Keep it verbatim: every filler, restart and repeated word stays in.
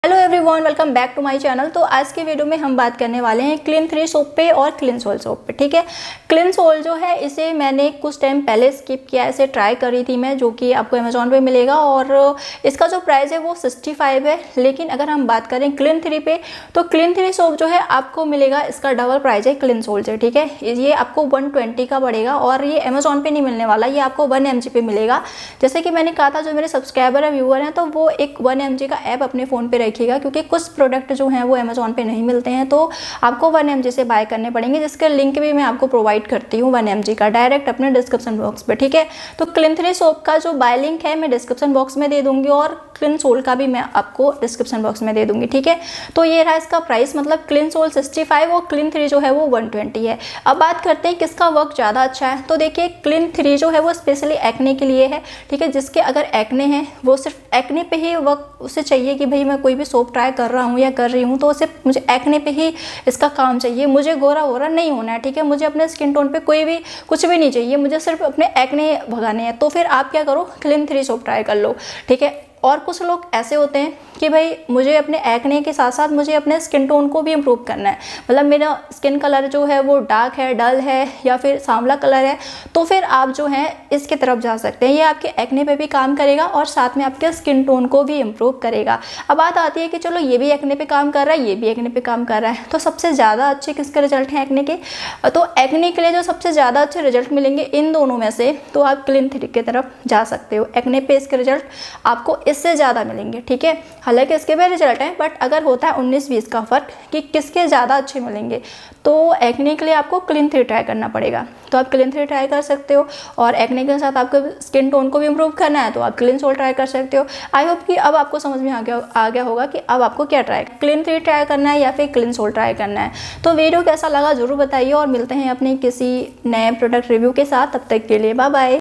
Hello everyone, welcome back to my channel. तो आज के वीडियो में हम बात करने वाले हैं क्लीन थ्री सोप पे और क्लीन सोल सोप पे। ठीक है, क्लीन सोल जो है इसे मैंने कुछ टाइम पहले स्किप किया, इसे ट्राई करी थी मैं, जो कि आपको अमेजोन पे मिलेगा और इसका जो प्राइस है वो सिक्सटी फाइव है। लेकिन अगर हम बात करें क्लीन थ्री पे तो क्लीन थ्री सोप जो है आपको मिलेगा, इसका डबल प्राइस है क्लीन सोल से। ठीक है, ये आपको वन ट्वेंटी का पड़ेगा और ये अमेजोन पे नहीं मिलने वाला, ये आपको वन एम जी पे मिलेगा। जैसे कि मैंने कहा था, जो मेरे सब्सक्राइबर है, व्यूअर हैं, तो वो एक वन एम जी का ऐप अपने फ़ोन पर रखिएगा, क्योंकि कुछ प्रोडक्ट जो हैं वो अमेजोन पे नहीं मिलते हैं, तो आपको वन एम जी से बाय करने पड़ेंगे, जिसका लिंक भी मैं आपको प्रोवाइड करती हूँ वन एम जी का डायरेक्ट अपने डिस्क्रिप्शन बॉक्स पे। ठीक है, तो क्लीन थ्री सोप का जो बाय लिंक है मैं डिस्क्रिप्शन बॉक्स में दे दूंगी और क्लीन सोल का भी मैं आपको डिस्क्रिप्शन बॉक्स में दे दूंगी। ठीक है, तो ये रहा इसका प्राइस, मतलब क्लीन सोल सिक्सटी फाइव और क्लीन थ्री जो है वो वन ट्वेंटी है। अब बात करते हैं किसका वर्क ज़्यादा अच्छा है। तो देखिए, क्लीन थ्री जो है वो स्पेशली एक्ने के लिए है। ठीक है, जिसके अगर एक्ने हैं वो सिर्फ एक्ने पे ही वर्क उसे चाहिए कि भाई मैं कोई भी सोप ट्राई कर रहा हूँ या कर रही हूँ तो सिर्फ मुझे एक्ने पे ही इसका काम चाहिए, मुझे गोरा वोरा नहीं होना है। ठीक है, मुझे अपने स्किन टोन पे कोई भी कुछ भी नहीं चाहिए, मुझे सिर्फ अपने एक्ने भगाने हैं। तो फिर आप क्या करो, क्लीन थ्री सोप ट्राई कर लो। ठीक है, और कुछ लोग ऐसे होते हैं कि भाई मुझे अपने एक्ने के साथ साथ मुझे अपने स्किन टोन को भी इम्प्रूव करना है, मतलब मेरा स्किन कलर जो है वो डार्क है, डल है या फिर सांवला कलर है, तो फिर आप जो है इसकी तरफ जा सकते हैं। ये आपके एक्ने पे भी काम करेगा और साथ में आपके स्किन टोन को भी इम्प्रूव करेगा। अब बात आती है कि चलो ये भी एक्ने पे काम कर रहा है, ये भी एक्ने पे काम कर रहा है, तो सबसे ज़्यादा अच्छे किसके रिजल्ट हैं एक्ने के? तो एक्ने के लिए जो सबसे ज़्यादा अच्छे रिजल्ट मिलेंगे इन दोनों में से, तो आप क्लीन थ्री की तरफ जा सकते हो। एक्ने पे इसके रिजल्ट आपको इससे ज़्यादा मिलेंगे। ठीक है, हालांकि इसके भी रिजल्ट हैं, बट अगर होता है उन्नीस बीस का फ़र्क कि किसके ज़्यादा अच्छे मिलेंगे, तो एक्ने के लिए आपको क्लीन थ्री ट्राई करना पड़ेगा। तो आप क्लीन थ्री ट्राई कर सकते हो, और एक्ने के साथ आपको स्किन टोन को भी इम्प्रूव करना है तो आप क्लीन सोल ट्राई कर सकते हो। आई होप कि अब आपको समझ में आ गया आ गया होगा कि अब आपको क्या ट्राई, क्लीन थ्री ट्राई करना है या फिर क्लीन सोल ट्राई करना है। तो वीडियो कैसा लगा ज़रूर बताइए और मिलते हैं अपने किसी नए प्रोडक्ट रिव्यू के साथ। तब तक के लिए बाय बाय।